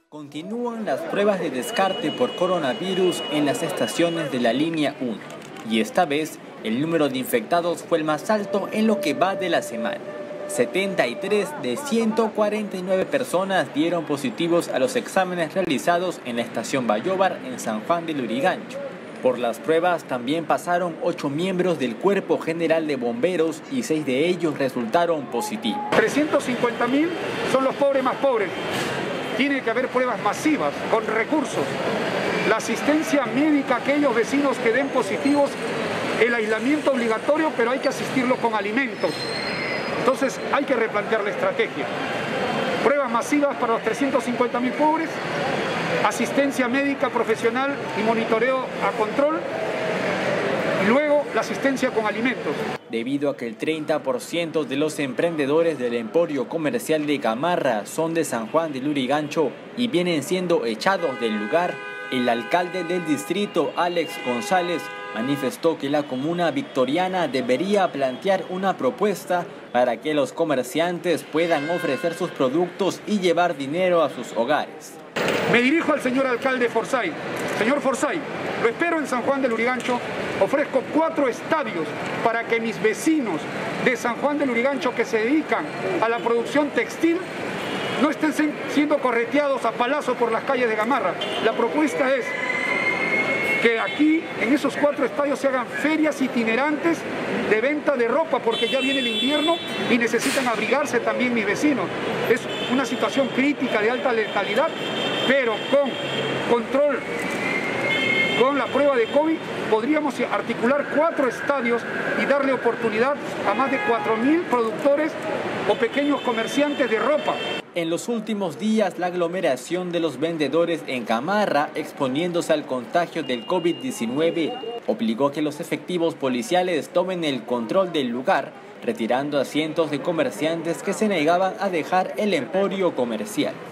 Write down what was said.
Continúan las pruebas de descarte por coronavirus en las estaciones de la línea 1 y esta vez el número de infectados fue el más alto en lo que va de la semana. 73 de 149 personas dieron positivos a los exámenes realizados en la estación Bayóvar en San Juan de Lurigancho. Por las pruebas también pasaron 8 miembros del Cuerpo General de Bomberos y 6 de ellos resultaron positivos. 350.000 son los pobres más pobres. Tiene que haber pruebas masivas, con recursos. La asistencia médica a aquellos vecinos que den positivos, el aislamiento obligatorio, pero hay que asistirlo con alimentos. Entonces hay que replantear la estrategia. Pruebas masivas para los 350.000 pobres, asistencia médica profesional y monitoreo a control, y luego la asistencia con alimentos. Debido a que el 30% de los emprendedores del emporio comercial de Gamarra son de San Juan de Lurigancho y vienen siendo echados del lugar, el alcalde del distrito, Alex González, manifestó que la comuna victoriana debería plantear una propuesta para que los comerciantes puedan ofrecer sus productos y llevar dinero a sus hogares. Me dirijo al señor alcalde Forsyth. Señor Forsyth, lo espero en San Juan de Lurigancho. Ofrezco 4 estadios para que mis vecinos de San Juan de Lurigancho que se dedican a la producción textil no estén siendo correteados a palazo por las calles de Gamarra. La propuesta es que aquí, en esos 4 estadios, se hagan ferias itinerantes de venta de ropa, porque ya viene el invierno y necesitan abrigarse también mis vecinos. Es una situación crítica de alta letalidad, pero con control, con la prueba de COVID, podríamos articular 4 estadios y darle oportunidad a más de 4.000 productores o pequeños comerciantes de ropa. En los últimos días, la aglomeración de los vendedores en Gamarra, exponiéndose al contagio del COVID-19, obligó a que los efectivos policiales tomen el control del lugar, retirando a cientos de comerciantes que se negaban a dejar el emporio comercial.